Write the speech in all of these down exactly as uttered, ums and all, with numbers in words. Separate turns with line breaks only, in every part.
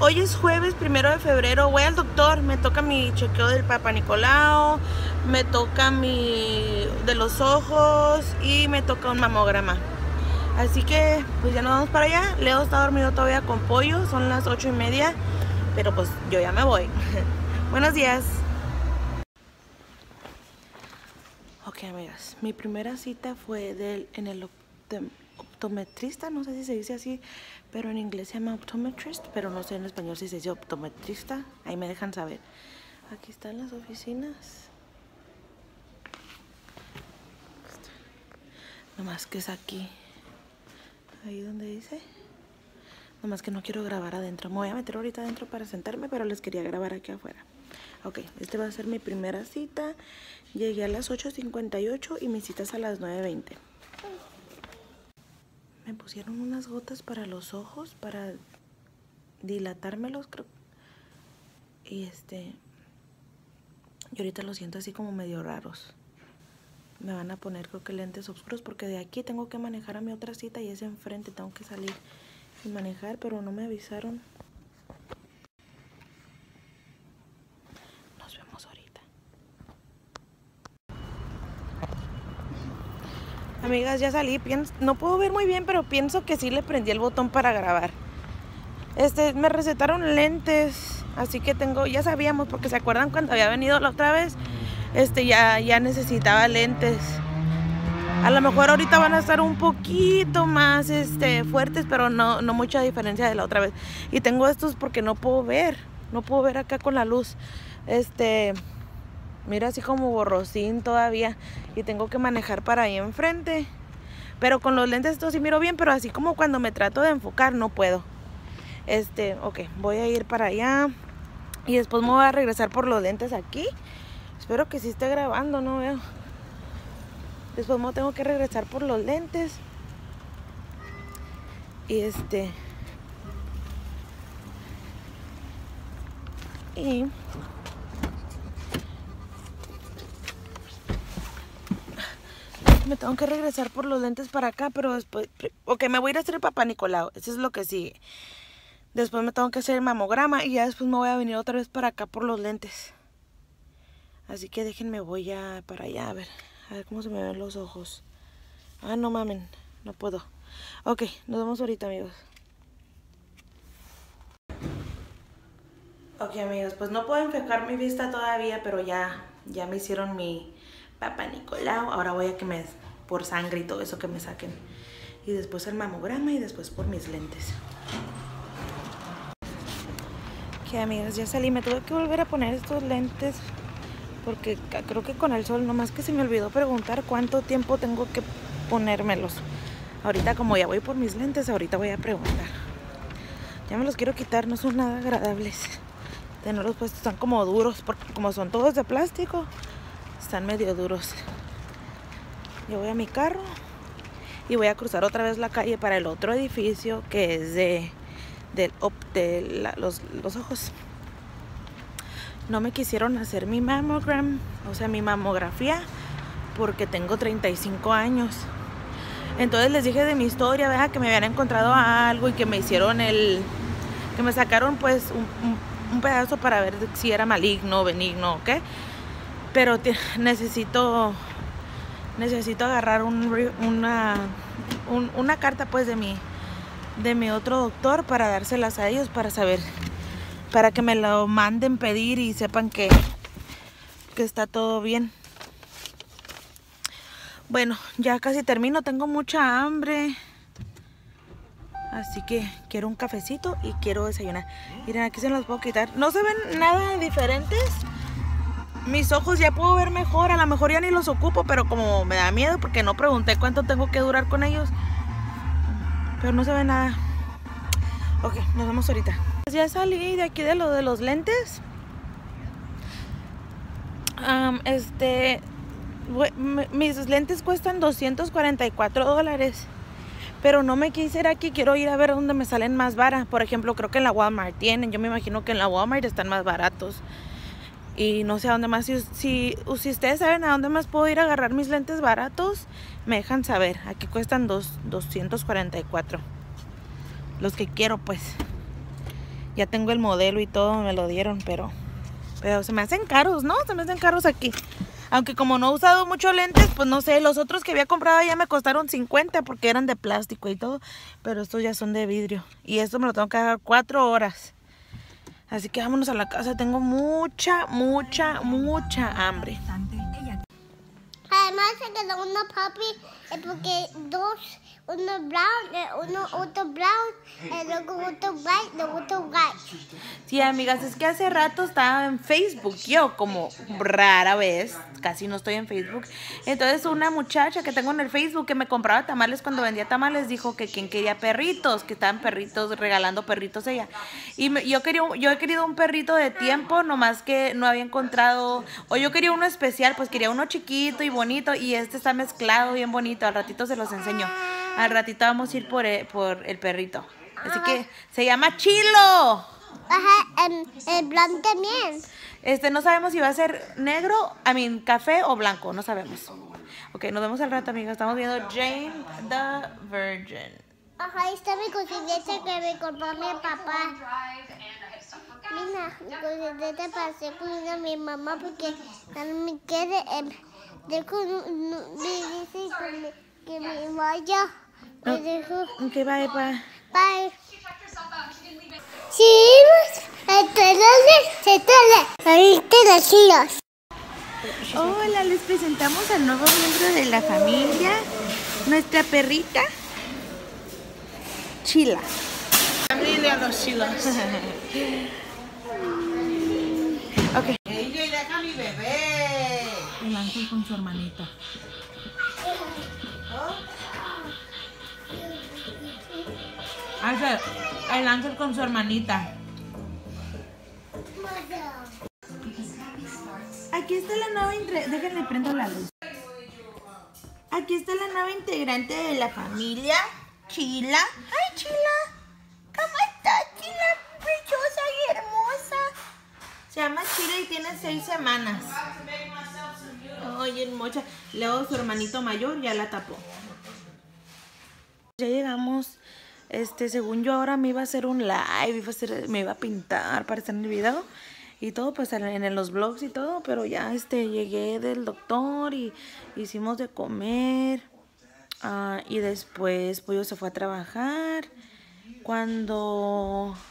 Hoy es jueves primero de febrero, voy al doctor, me toca mi chequeo del Papá Nicolau, me toca mi de los ojos y me toca un mamograma. Así que pues ya nos vamos para allá. Leo está dormido todavía con Pollo, son las ocho y media, pero pues yo ya me voy. Buenos días. Ok, amigas, mi primera cita fue del, en el optometrista, no sé si se dice así, pero en inglés se llama optometrist, pero no sé en español si se dice optometrista, ahí me dejan saber. Aquí están las oficinas. Nomás que es aquí, ahí donde dice. Nomás que no quiero grabar adentro, me voy a meter ahorita adentro para sentarme, pero les quería grabar aquí afuera. Ok, este va a ser mi primera cita. Llegué a las ocho cincuenta y ocho y mi cita es a las nueve veinte. Me pusieron unas gotas para los ojos, para dilatármelos, creo. Y este... Y ahorita los siento así como medio raros. Me van a poner, creo que lentes oscuros, porque de aquí tengo que manejar a mi otra cita y es enfrente. Tengo que salir y manejar, pero no me avisaron. Nos vemos ahorita. Amigas, ya salí. Pienso, no puedo ver muy bien, pero pienso que sí le prendí el botón para grabar. Este, me recetaron lentes, así que tengo, ya sabíamos, porque se acuerdan cuando había venido la otra vez, este, ya, ya necesitaba lentes. A lo mejor ahorita van a estar un poquito más, este, fuertes, pero no, no mucha diferencia de la otra vez. Y tengo estos porque no puedo ver, no puedo ver acá con la luz. Este, mira así como borrosín todavía, y tengo que manejar para ahí enfrente. Pero con los lentes estos sí miro bien, pero así como cuando me trato de enfocar no puedo. Este, ok, voy a ir para allá y después me voy a regresar por los lentes aquí. Espero que sí esté grabando, no veo. Después me tengo que regresar por los lentes. Y este... Y... me tengo que regresar por los lentes para acá, pero después... Ok, me voy a ir a hacer el Papá Nicolau. Eso es lo que sigue. Después me tengo que hacer el mamograma y ya después me voy a venir otra vez para acá por los lentes. Así que déjenme, voy ya para allá, a ver, a ver cómo se me ven los ojos. Ah, no mamen, no puedo. Ok, nos vemos ahorita, amigos. Ok, amigos, pues no puedo enfocar mi vista todavía, pero ya, ya me hicieron mi Papá Nicolau. Ahora voy a que me, por sangre y todo eso, que me saquen. Y después el mamograma y después por mis lentes. Ok, amigas, ya salí. Me tuve que volver a poner estos lentes porque creo que con el sol, nomás que se me olvidó preguntar cuánto tiempo tengo que ponérmelos. Ahorita, como ya voy por mis lentes, ahorita voy a preguntar. Ya me los quiero quitar, no son nada agradables. Tenerlos puestos, están como duros, porque como son todos de plástico, están medio duros. Yo voy a mi carro y voy a cruzar otra vez la calle para el otro edificio que es de... de, de la, los, los ojos. No me quisieron hacer mi mammogram, o sea mi mamografía, porque tengo treinta y cinco años. Entonces les dije de mi historia, ¿verdad? Que me habían encontrado algo y que me hicieron el, que me sacaron pues un, un, un pedazo para ver si era maligno, benigno, ¿ok? Pero te, necesito necesito agarrar un, una un, una carta pues de mi de mi otro doctor para dárselas a ellos, para saber, para que me lo manden pedir y sepan que, que está todo bien. Bueno, ya casi termino, tengo mucha hambre, así que quiero un cafecito y quiero desayunar. Miren, aquí se los puedo quitar, no se ven nada diferentes. Mis ojos ya puedo ver mejor, a lo mejor ya ni los ocupo, pero como me da miedo porque no pregunté cuánto tengo que durar con ellos, pero no se ve nada. Ok, nos vemos ahorita. Ya salí de aquí de lo de los lentes. Um, este, mis lentes cuestan doscientos cuarenta y cuatro dólares. Pero no me quise ir aquí, quiero ir a ver dónde me salen más baratos. Por ejemplo, creo que en la Walmart tienen. Yo me imagino que en la Walmart están más baratos. Y no sé a dónde más. Si, si, si ustedes saben a dónde más puedo ir a agarrar mis lentes baratos, me dejan saber. Aquí cuestan dos, doscientos cuarenta y cuatro. Los que quiero, pues. Ya tengo el modelo y todo, me lo dieron, pero, pero se me hacen caros, ¿no? Se me hacen caros aquí. Aunque como no he usado mucho lentes, pues no sé, los otros que había comprado ya me costaron cincuenta porque eran de plástico y todo. Pero estos ya son de vidrio. Y esto me lo tengo que dejar cuatro horas. Así que vámonos a la casa. Tengo mucha, mucha, mucha hambre.
Además se quedó una papi porque dos, uno brown, uno otro brown, y luego otro white, luego otro white.
Sí, amigas, es que hace rato estaba en Facebook. Yo como rara vez, casi no estoy en Facebook. Entonces una muchacha que tengo en el Facebook que me compraba tamales cuando vendía tamales dijo que quien quería perritos, que estaban perritos, regalando perritos ella. Y me, yo, quería, yo he querido un perrito de tiempo, nomás que no había encontrado, o yo quería uno especial, pues quería uno chiquito y bonito, y este está mezclado bien bonito. Al ratito se los enseño. Al ratito vamos a ir por el, por el perrito. Así que se llama Chilo.
Ajá, el, el blanco también.
Este, no sabemos si va a ser negro, I mean, café o blanco, no sabemos. Ok, nos vemos al rato, amigas. Estamos viendo Jane the Virgin.
Ajá, ahí está mi cocineta que me compró mi papá. Mira, mi cocineta para hacer comida a mi mamá porque no me quiere. Eh, de, me dice que me, que me vaya. Me dijo,
Ok, bye, bye.
bye. Sí, entonces se tele. Ahí te las chillas.
Hola, les presentamos al nuevo miembro de la familia, nuestra perrita, Chila.
Familia Los Chilos.
Ok.
Ella deja a mi bebé.
El ángel con su hermanita. Ángel, el ángel con su hermanita. Aquí está la nueva integrante. Déjenle prendo la luz. Aquí está la nueva integrante de la familia, Chila. ¡Ay, Chila! ¿Cómo estás, Chila? Preciosa y hermosa. Se llama Chila y tiene seis semanas. Ay, hermosa. Luego su hermanito mayor ya la tapó. Ya llegamos. Este, según yo ahora me iba a hacer un live, iba a hacer, me iba a pintar para estar en el video y todo, pues en, en los vlogs y todo, pero ya este, llegué del doctor y hicimos de comer uh, y después Pollo se fue a trabajar. Cuando...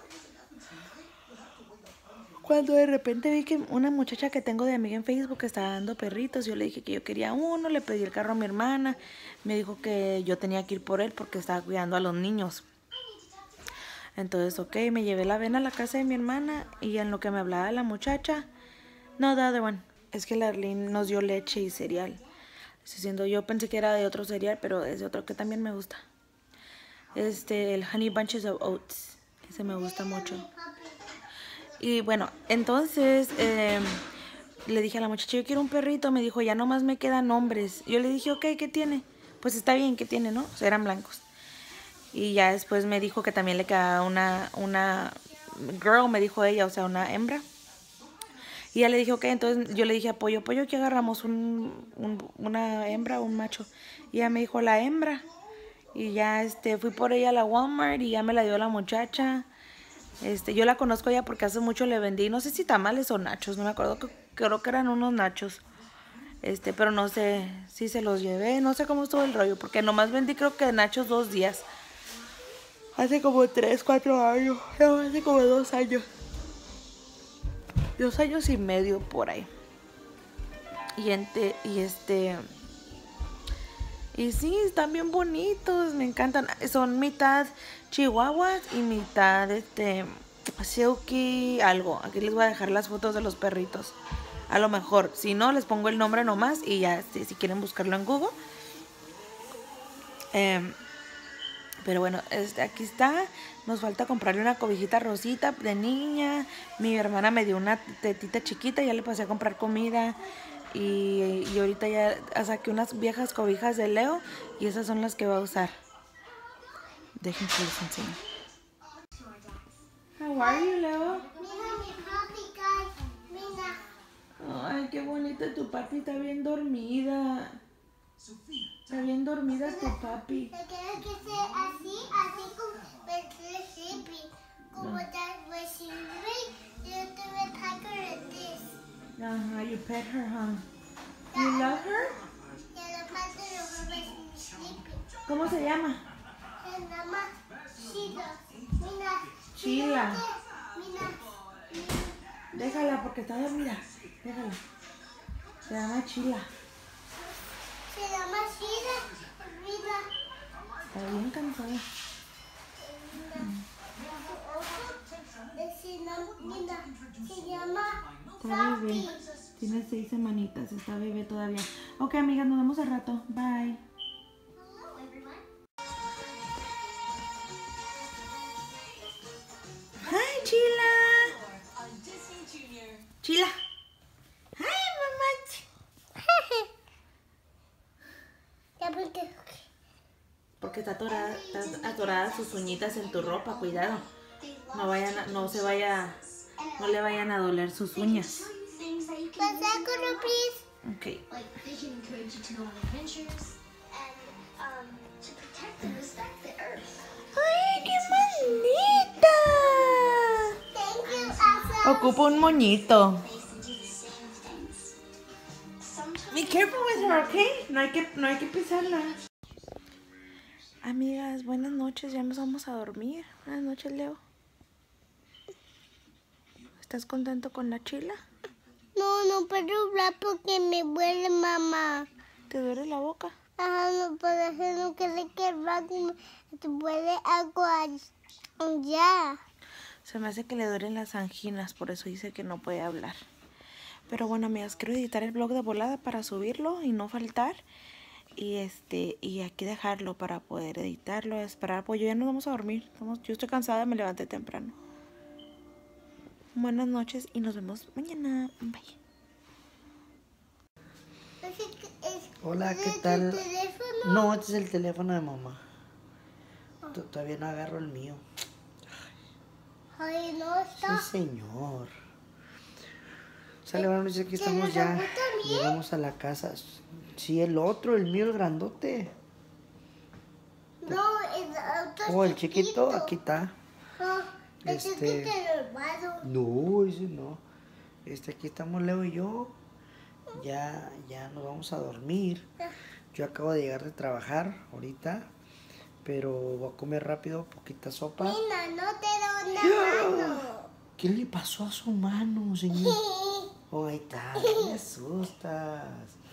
Cuando de repente vi que una muchacha que tengo de amiga en Facebook estaba dando perritos, yo le dije que yo quería uno, le pedí el carro a mi hermana, me dijo que yo tenía que ir por él porque estaba cuidando a los niños. Entonces, ok, me llevé la avena a la casa de mi hermana y en lo que me hablaba la muchacha, no, the other one, es que la Arlene nos dio leche y cereal. Diciendo, yo pensé que era de otro cereal, pero es de otro que también me gusta. Este, el Honey Bunches of Oats, ese me gusta mucho. Y bueno, entonces eh, le dije a la muchacha, yo quiero un perrito. Me dijo, ya nomás me quedan hombres. Yo le dije, ok, ¿qué tiene? Pues está bien, ¿qué tiene, no? O sea, eran blancos. Y ya después me dijo que también le quedaba una, una girl, me dijo ella, o sea, una hembra. Y ya le dije, ok, entonces yo le dije a Pollo, Pollo, ¿qué agarramos? Un, un, ¿Una hembra o un macho? Y ella me dijo, la hembra. Y ya este, fui por ella a la Walmart y ya me la dio la muchacha. Este, yo la conozco ya porque hace mucho le vendí, no sé si tamales o nachos, no me acuerdo, creo que eran unos nachos. Este, pero no sé si se los llevé, no sé cómo estuvo el rollo, porque nomás vendí creo que nachos dos días. Hace como tres, cuatro años, no, hace como dos años. Dos años y medio por ahí. Y, ente, y este... Y sí, están bien bonitos, me encantan. Son mitad chihuahuas y mitad este silky algo. Aquí les voy a dejar las fotos de los perritos. A lo mejor, si no, les pongo el nombre nomás y ya, este, si quieren buscarlo en Google. Eh, pero bueno, este, aquí está. Nos falta comprarle una cobijita rosita de niña. Mi hermana me dio una tetita chiquita, ya le pasé a comprar comida. Y, y ahorita ya saqué unas viejas cobijas de Leo y esas son las que va a usar. Dejen que les enseñe. How are you, Leo?
Mira mi papi, guys. Mira.
Ay, qué bonita tu papi, está bien dormida. Está bien dormida tu papi.
Te quieres que sea así, así como el sleepy. What that was she doing? You do it like her at this.
Uh-huh, you pet her, huh? You love her?
Yeah, the mother of her was sleeping.
¿Cómo se llama?
And Mama, Sheila. Mina.
Sheila.
Mina.
Déjala porque está dormida. Déjala. Se llama Sheila.
Se llama Sheila. Mina.
Está bien cansada.
Se llama, Mina. Se llama
Está bebé. Tiene seis semanitas. Está bebé todavía. Ok, amigas, nos vemos al rato. Bye. Hi, Sheila. Sheila. Hi, mamá.
Ya porque
Porque está atorada, está atorada sus uñitas en tu ropa, cuidado. No vayan, a- no se vaya, no le vayan a doler sus uñas.
pasa con los pies.
Ok.
Like they can encourage you to go on adventures and um, to protect and respect the earth.
¡Ay, qué bonita!
Thank you, Asa.
Ocupa un moñito.
They used to do the same things. Sometimes
Be careful with her, ¿ok? No hay que, no hay que pisarla. Amigas, buenas noches. Ya nos vamos a dormir. Buenas noches, Leo. ¿Estás contento con la Chila?
No, no puedo hablar porque me duele, mamá.
¿Te duele la boca?
Ajá, no puedo hacer lo que le quiero hablar. Te duele algo allá.
Se me hace que le duelen las anginas, por eso dice que no puede hablar. Pero bueno, amigas, quiero editar el vlog de volada para subirlo y no faltar. Y este y aquí dejarlo para poder editarlo, esperar. Pues yo ya nos vamos a dormir. Vamos, yo estoy cansada, me levanté temprano. Buenas noches y nos vemos mañana. Bye.
Hola, ¿qué
¿Es
tal?
tu teléfono?
No, este es el teléfono de mamá. T- Todavía no agarro el mío.
Ay, no
Sí,
está.
señor. Sale, buenas noches, aquí
¿Se
estamos
nos
ya.
apagó también?
Llegamos a la casa. Sí, el otro, el mío, el grandote.
No, el otro
Oh, el chiquito, aquí está.
Ah, el
Este-
chiquito hermano.
No, ese no. Este, aquí estamos Leo y yo. Ya, ya nos vamos a dormir. Yo acabo de llegar de trabajar ahorita. Pero voy a comer rápido, poquita sopa.
Nina, no te doy una mano.
¿Qué le pasó a su mano, señor? Oh, ahí está, no me asustas.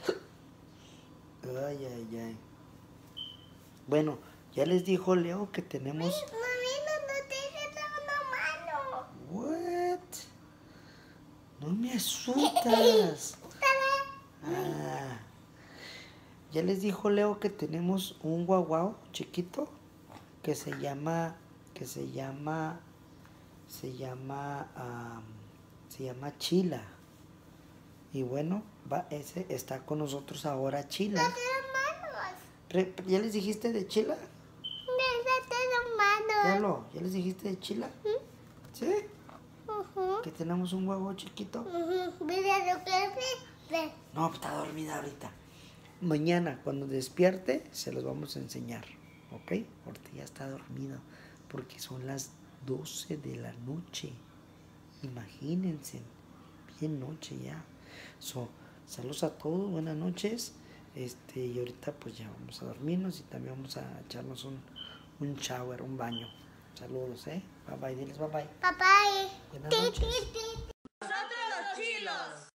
Ay, ay, ay. Bueno, ya les dijo Leo que tenemos...
Mami, no, no te doy una mano.
What? No me asustas. Ah. Ya les dijo Leo que tenemos un guaguao chiquito que se llama, que se llama, se llama, am, se llama Chila. Y bueno, va, ese está con nosotros ahora Chila.
No te doy manos.
Re- ¿Ya les dijiste de Chila?
No te doy manos.
Ya lo, ¿ya les dijiste de Chila? ¿Sí?
Ujú,
Que tenemos un guaguao chiquito.
ujú. Mira lo que hace. Ve.
No, está dormida ahorita. Mañana, cuando despierte, se los vamos a enseñar. ¿Ok? Ahorita ya está dormido. Porque son las doce de la noche. Imagínense. Bien noche ya. So, saludos a todos. Buenas noches. Este, y ahorita pues ya vamos a dormirnos. Y también vamos a echarnos un, un shower, un baño. Saludos, ¿eh? Bye bye. Diles bye bye.
Papá.
Buenas
Ti,
noches.
ti, ti.